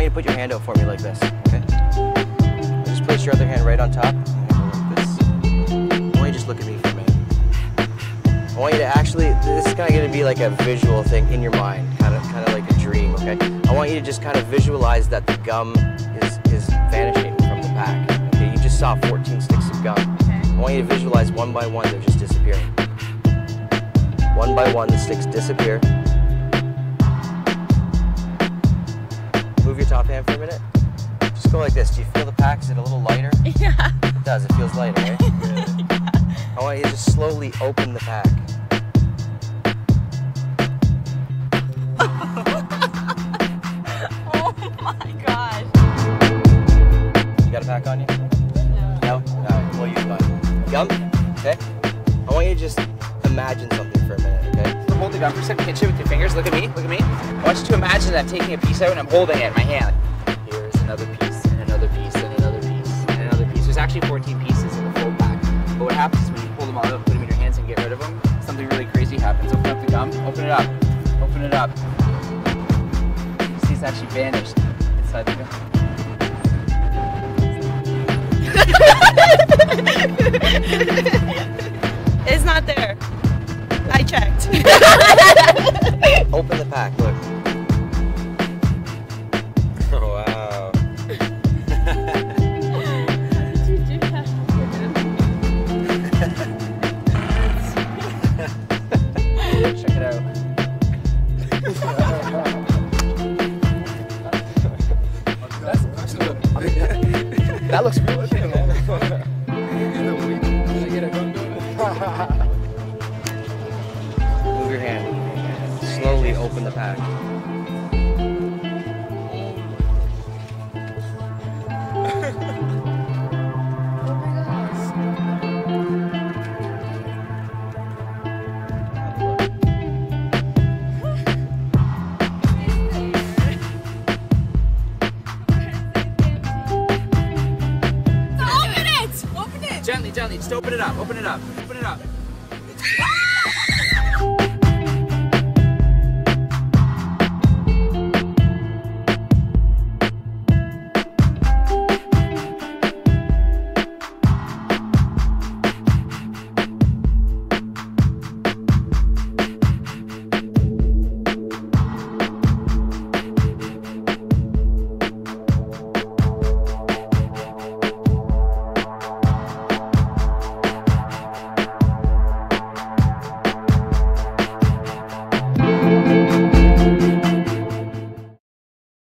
you to put your hand out for me like this, okay? Just place your other hand right on top. Like this. I want you to just look at me for a minute. I want you to actually, this is kind of going to be like a visual thing in your mind, kind of like a dream, okay? I want you to just kind of visualize that the gum is vanishing from the pack. Okay, you just saw 14 sticks of gum. I want you to visualize one by one they're just disappearing. One by one the sticks disappear. Move your top hand for a minute. Just go like this. Do you feel the pack? Is it a little lighter? Yeah. It does. It feels lighter, right? Yeah. I want you to just slowly open the pack. Oh my gosh. You got a pack on you? No? Alright, we'll use mine. Gum? Okay? I want you to just imagine something for a minute, okay? Hold the gum for a second, pinch it with your fingers. Look at me, look at me. I want you to imagine that I'm taking a piece out and I'm holding it in my hand. Here's another piece, and another piece, and another piece, and another piece. There's actually 14 pieces in the full pack. But what happens is when you pull them all out, put them in your hands and get rid of them, something really crazy happens. Open up the gum, open it up, open it up. You see it's actually vanished inside the gum. It's not there. I checked. Open the pack, look. Oh, wow. Check it out. That looks really cute, man. Move your hand. Slowly open the pack. Gently, gently, just open it up, open it up, open it up.